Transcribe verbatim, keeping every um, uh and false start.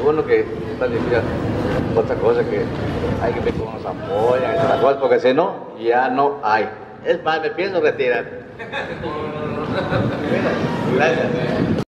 uno que está diciendo otra cosa que hay que ver cómo nos apoyan, y la cual, porque si no, ya no hay. Es más, me pienso retirar. Gracias.